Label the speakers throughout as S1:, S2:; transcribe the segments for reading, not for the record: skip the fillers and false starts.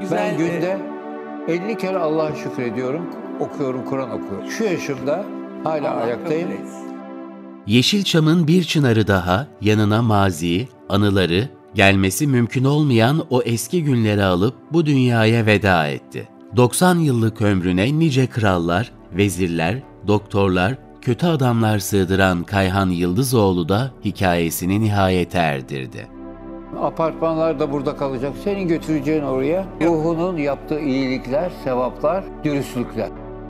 S1: güzel...
S2: Ben günde 50 kere Allah'a şükrediyorum, okuyorum, Kur'an okuyorum. Şu yaşımda hala ayaktayım.
S3: Yeşilçam'ın bir çınarı daha, yanına maziyi, anıları, gelmesi mümkün olmayan o eski günleri alıp bu dünyaya veda etti. 90 yıllık ömrüne nice krallar, vezirler, doktorlar, kötü adamlar sığdıran Kayhan Yıldızoğlu da hikayesini nihayete erdirdi.
S2: Apartmanlar da burada kalacak. Senin götüreceğin oraya ruhunun yaptığı iyilikler, sevaplar, dürüstlükler.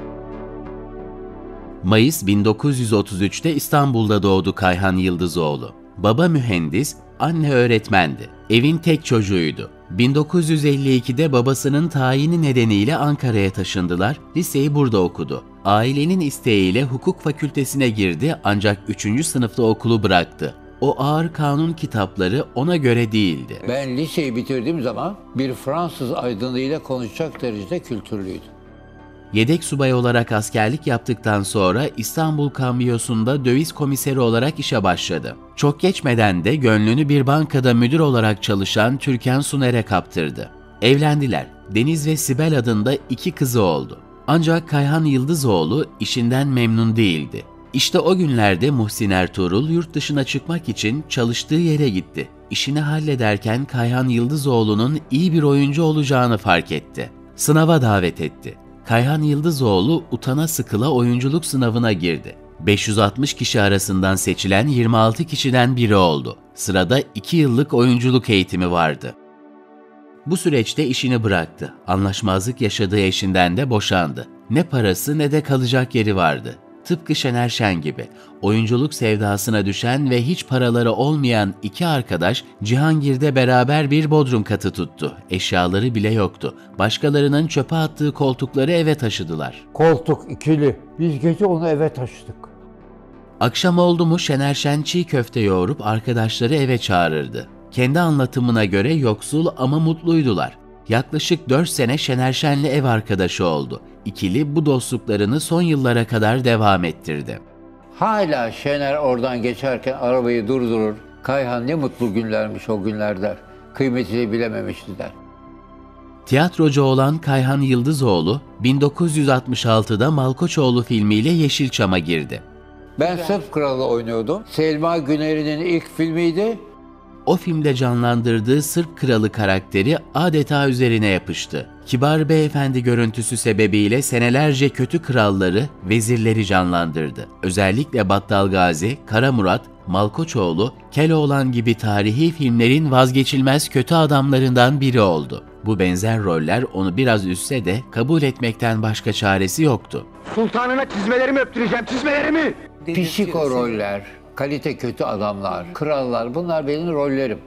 S3: Mayıs 1933'te İstanbul'da doğdu Kayhan Yıldızoğlu. Baba mühendis, anne öğretmendi. Evin tek çocuğuydu. 1952'de babasının tayini nedeniyle Ankara'ya taşındılar, liseyi burada okudu. Ailenin isteğiyle hukuk fakültesine girdi ancak 3. sınıfta okulu bıraktı. O ağır kanun kitapları ona göre değildi.
S2: Ben liseyi bitirdiğim zaman bir Fransız aydınıyla konuşacak derecede kültürlüydü.
S3: Yedek subay olarak askerlik yaptıktan sonra İstanbul Kambiyosu'nda döviz komiseri olarak işe başladı. Çok geçmeden de gönlünü bir bankada müdür olarak çalışan Türkan Suner'e kaptırdı. Evlendiler. Deniz ve Sibel adında 2 kızı oldu. Ancak Kayhan Yıldızoğlu işinden memnun değildi. İşte o günlerde Muhsin Ertuğrul yurt dışına çıkmak için çalıştığı yere gitti. İşini hallederken Kayhan Yıldızoğlu'nun iyi bir oyuncu olacağını fark etti. Sınava davet etti. Kayhan Yıldızoğlu utana sıkıla oyunculuk sınavına girdi. 560 kişi arasından seçilen 26 kişiden biri oldu. Sırada 2 yıllık oyunculuk eğitimi vardı. Bu süreçte işini bıraktı. Anlaşmazlık yaşadığı eşinden de boşandı. Ne parası ne de kalacak yeri vardı. Tıpkı Şener Şen gibi oyunculuk sevdasına düşen ve hiç paraları olmayan 2 arkadaş Cihangir'de beraber bir bodrum katı tuttu. Eşyaları bile yoktu. Başkalarının çöpe attığı koltukları eve taşıdılar.
S2: Koltuk ikili. Biz gece onu eve taşıdık.
S3: Akşam oldu mu Şener Şen çiğ köfte yoğurup arkadaşları eve çağırırdı. Kendi anlatımına göre yoksul ama mutluydular. Yaklaşık 4 sene Şener Şen'le ev arkadaşı oldu. İkili bu dostluklarını son yıllara kadar devam ettirdi.
S2: Hala Şener oradan geçerken arabayı durdurur. Kayhan ne mutlu günlermiş o günler der. Kıymetini bilememişti der.
S3: Tiyatrocu olan Kayhan Yıldızoğlu 1966'da Malkoçoğlu filmiyle Yeşilçam'a girdi.
S2: Ben Sırp Kralı oynuyordum. Selma Güner'in ilk filmiydi.
S3: O filmde canlandırdığı Sırp kralı karakteri adeta üzerine yapıştı. Kibar beyefendi görüntüsü sebebiyle senelerce kötü kralları, vezirleri canlandırdı. Özellikle Battal Gazi, Kara Murat, Malkoçoğlu, Keloğlan gibi tarihi filmlerin vazgeçilmez kötü adamlarından biri oldu. Bu benzer roller onu biraz üzse de kabul etmekten başka çaresi yoktu.
S4: Sultanına çizmelerimi öptüreceğim, çizmelerimi!
S2: Psiko roller, kalite kötü adamlar, krallar, bunlar benim rollerim.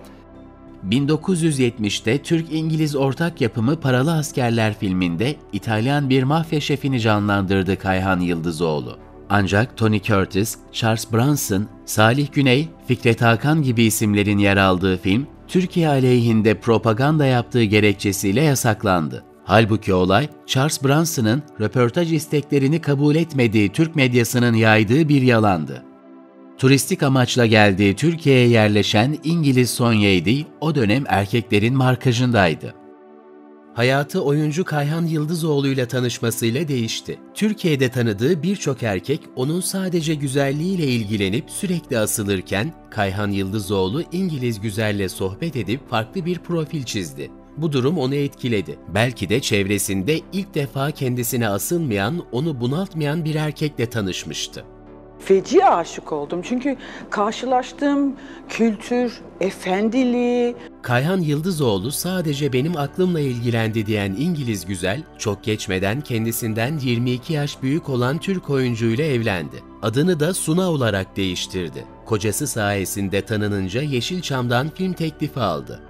S3: 1970'te Türk-İngiliz ortak yapımı Paralı Askerler filminde İtalyan bir mafya şefini canlandırdı Kayhan Yıldızoğlu. Ancak Tony Curtis, Charles Bronson, Salih Güney, Fikret Hakan gibi isimlerin yer aldığı film, Türkiye aleyhinde propaganda yaptığı gerekçesiyle yasaklandı. Halbuki olay, Charles Bronson'ın röportaj isteklerini kabul etmediği Türk medyasının yaydığı bir yalandı. Turistik amaçla geldiği Türkiye'ye yerleşen İngiliz Sonya'ydı, o dönem erkeklerin markajındaydı. Hayatı oyuncu Kayhan Yıldızoğlu ile tanışmasıyla değişti. Türkiye'de tanıdığı birçok erkek onun sadece güzelliğiyle ilgilenip sürekli asılırken, Kayhan Yıldızoğlu İngiliz güzelle sohbet edip farklı bir profil çizdi. Bu durum onu etkiledi. Belki de çevresinde ilk defa kendisine asılmayan, onu bunaltmayan bir erkekle tanışmıştı.
S1: Feci aşık oldum çünkü karşılaştığım kültür, efendiliği...
S3: Kayhan Yıldızoğlu sadece benim aklımla ilgilendi diyen İngiliz güzel, çok geçmeden kendisinden 22 yaş büyük olan Türk oyuncuyla evlendi. Adını da Suna olarak değiştirdi. Kocası sayesinde tanınınca Yeşilçam'dan film teklifi aldı.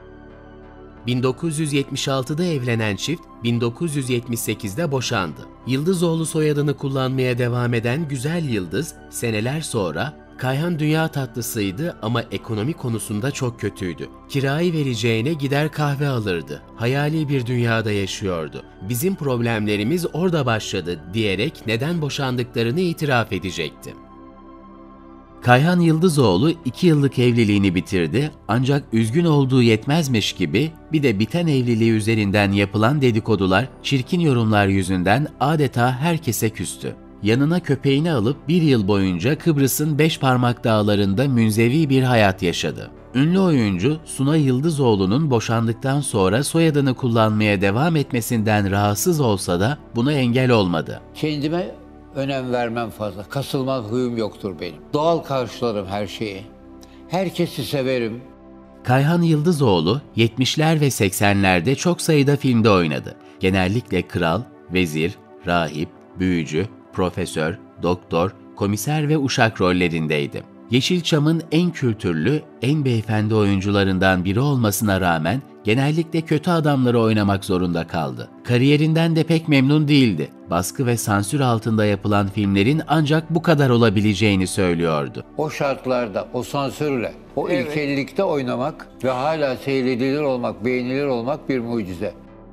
S3: 1976'da evlenen çift, 1978'de boşandı. Yıldızoğlu soyadını kullanmaya devam eden Güzel Yıldız, seneler sonra Kayhan dünya tatlısıydı ama ekonomi konusunda çok kötüydü. Kirayı vereceğine gider kahve alırdı. Hayali bir dünyada yaşıyordu. Bizim problemlerimiz orada başladı diyerek neden boşandıklarını itiraf edecekti. Kayhan Yıldızoğlu 2 yıllık evliliğini bitirdi ancak üzgün olduğu yetmezmiş gibi bir de biten evliliği üzerinden yapılan dedikodular, çirkin yorumlar yüzünden adeta herkese küstü. Yanına köpeğini alıp 1 yıl boyunca Kıbrıs'ın Beşparmak Dağları'nda münzevi bir hayat yaşadı. Ünlü oyuncu Suna Yıldızoğlu'nun boşandıktan sonra soyadını kullanmaya devam etmesinden rahatsız olsa da buna engel olmadı.
S2: Kendime önem vermem fazla. Kasılma huyum yoktur benim. Doğal karşılarım her şeyi. Herkesi severim.
S3: Kayhan Yıldızoğlu 70'ler ve 80'lerde çok sayıda filmde oynadı. Genellikle kral, vezir, rahip, büyücü, profesör, doktor, komiser ve uşak rollerindeydi. Yeşilçam'ın en kültürlü, en beyefendi oyuncularından biri olmasına rağmen genellikle kötü adamları oynamak zorunda kaldı. Kariyerinden de pek memnun değildi. Baskı ve sansür altında yapılan filmlerin ancak bu kadar olabileceğini söylüyordu.
S2: O şartlarda, o sansürle, o ilkelilikte oynamak ve hala seyredilir olmak, beğenilir olmak bir mucize.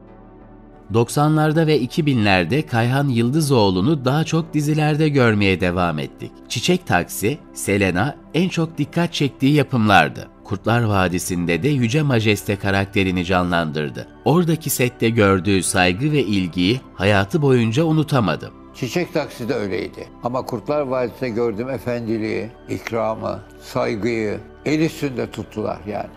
S3: 90'larda ve 2000'lerde Kayhan Yıldızoğlu'nu daha çok dizilerde görmeye devam ettik. Çiçek Taksi, Selena en çok dikkat çektiği yapımlardı. Kurtlar Vadisi'nde de Yüce Majeste karakterini canlandırdı. Oradaki sette gördüğü saygı ve ilgiyi hayatı boyunca unutamadı.
S2: Çiçek Taksi de öyleydi. Ama Kurtlar Vadisi'nde gördüğüm efendiliği, ikramı, saygıyı el üstünde tuttular yani.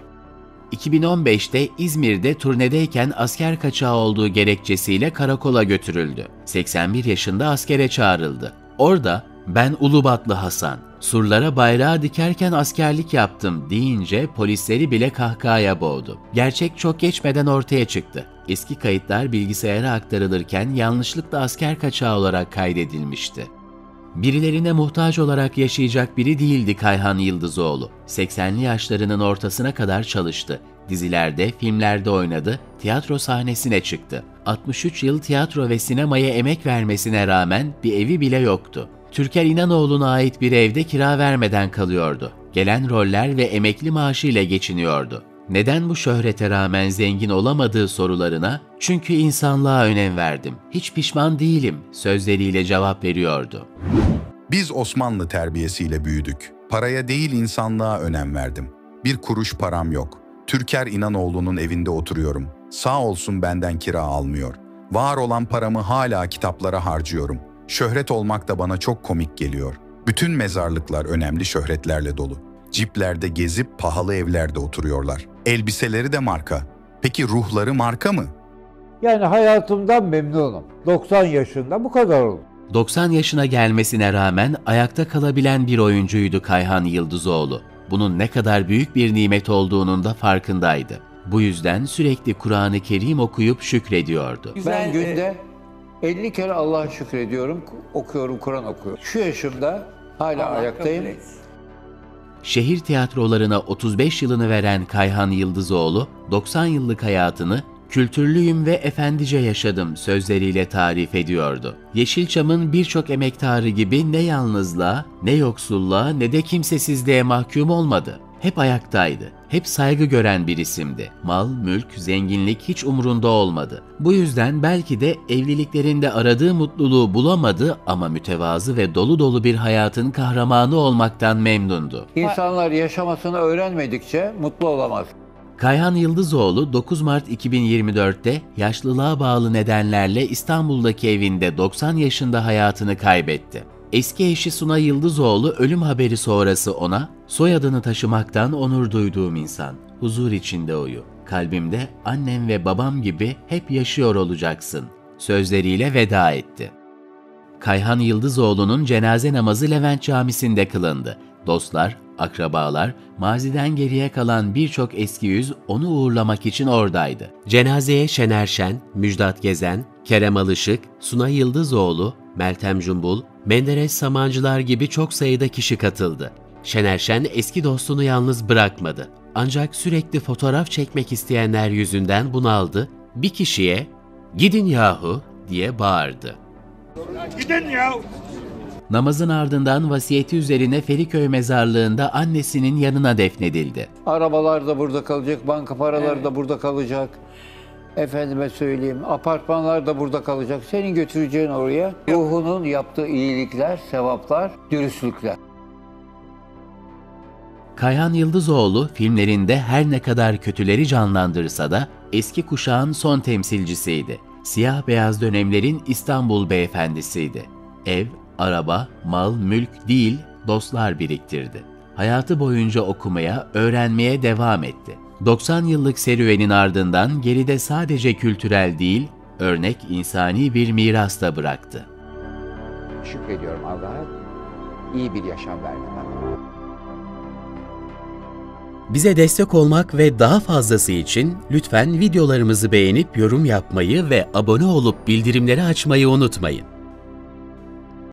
S3: 2015'te İzmir'de turnedeyken asker kaçağı olduğu gerekçesiyle karakola götürüldü. 81 yaşında askere çağrıldı. Orada "Ben Ulubatlı Hasan, surlara bayrağı dikerken askerlik yaptım" deyince polisleri bile kahkahaya boğdu. Gerçek çok geçmeden ortaya çıktı. Eski kayıtlar bilgisayara aktarılırken yanlışlıkla asker kaçağı olarak kaydedilmişti. Birilerine muhtaç olarak yaşayacak biri değildi Kayhan Yıldızoğlu. 80'li yaşlarının ortasına kadar çalıştı. Dizilerde, filmlerde oynadı, tiyatro sahnesine çıktı. 63 yıl tiyatro ve sinemaya emek vermesine rağmen bir evi bile yoktu. Türker İnanoğlu'na ait bir evde kira vermeden kalıyordu. Gelen roller ve emekli maaşıyla geçiniyordu. Neden bu şöhrete rağmen zengin olamadığı sorularına "Çünkü insanlığa önem verdim, hiç pişman değilim" sözleriyle cevap veriyordu.
S5: Biz Osmanlı terbiyesiyle büyüdük. Paraya değil insanlığa önem verdim. Bir kuruş param yok. Türker İnanoğlu'nun evinde oturuyorum. Sağ olsun benden kira almıyor. Var olan paramı hala kitaplara harcıyorum. Şöhret olmak da bana çok komik geliyor. Bütün mezarlıklar önemli şöhretlerle dolu. Ciplerde gezip pahalı evlerde oturuyorlar. Elbiseleri de marka. Peki ruhları marka mı?
S6: Yani hayatımdan memnunum. 90 yaşında bu kadar oldu.
S3: 90 yaşına gelmesine rağmen ayakta kalabilen bir oyuncuydu Kayhan Yıldızoğlu. Bunun ne kadar büyük bir nimet olduğunun da farkındaydı. Bu yüzden sürekli Kur'an-ı Kerim okuyup şükrediyordu.
S2: Ben günde 50 kere Allah'a şükrediyorum, okuyorum, Kur'an okuyorum. Şu yaşımda hala ayaktayım.
S3: Şehir tiyatrolarına 35 yılını veren Kayhan Yıldızoğlu, 90 yıllık hayatını "Kültürlüyüm ve efendice yaşadım" sözleriyle tarif ediyordu. Yeşilçam'ın birçok emektarı gibi ne yalnızlığa, ne yoksulluğa, ne de kimsesizliğe mahkum olmadı. Hep ayaktaydı. Hep saygı gören bir isimdi. Mal, mülk, zenginlik hiç umrunda olmadı. Bu yüzden belki de evliliklerinde aradığı mutluluğu bulamadı ama mütevazı ve dolu dolu bir hayatın kahramanı olmaktan memnundu.
S2: İnsanlar yaşamasını öğrenmedikçe mutlu olamaz.
S3: Kayhan Yıldızoğlu 9 Mart 2024'te yaşlılığa bağlı nedenlerle İstanbul'daki evinde 90 yaşında hayatını kaybetti. Eski eşi Suna Yıldızoğlu ölüm haberi sonrası ona "Soyadını taşımaktan onur duyduğum insan, huzur içinde uyu. Kalbimde annem ve babam gibi hep yaşıyor olacaksın" sözleriyle veda etti. Kayhan Yıldızoğlu'nun cenaze namazı Levent Camisi'nde kılındı. Dostlar, akrabalar, maziden geriye kalan birçok eski yüz onu uğurlamak için oradaydı. Cenazeye Şener Şen, Müjdat Gezen, Kerem Alışık, Suna Yıldızoğlu, Meltem Cumbul, Menderes Samancılar gibi çok sayıda kişi katıldı. Şener Şen eski dostunu yalnız bırakmadı. Ancak sürekli fotoğraf çekmek isteyenler yüzünden bunaldı. Bir kişiye "Gidin yahu" diye bağırdı.
S4: Gidin ya!
S3: Namazın ardından vasiyeti üzerine Feriköy mezarlığında annesinin yanına defnedildi.
S2: Arabalar da burada kalacak, banka paraları da burada kalacak. Efendime söyleyeyim, apartmanlar da burada kalacak. Senin götüreceğin oraya ruhunun yaptığı iyilikler, sevaplar, dürüstlükler.
S3: Kayhan Yıldızoğlu filmlerinde her ne kadar kötüleri canlandırsa da eski kuşağın son temsilcisiydi. Siyah beyaz dönemlerin İstanbul beyefendisiydi. Ev, araba, mal, mülk değil, dostlar biriktirdi. Hayatı boyunca okumaya, öğrenmeye devam etti. 90 yıllık serüvenin ardından geride sadece kültürel değil, örnek insani bir miras da bıraktı.
S7: Şükrediyorum Allah'a, iyi bir yaşam verdi bana.
S3: Bize destek olmak ve daha fazlası için lütfen videolarımızı beğenip yorum yapmayı ve abone olup bildirimleri açmayı unutmayın.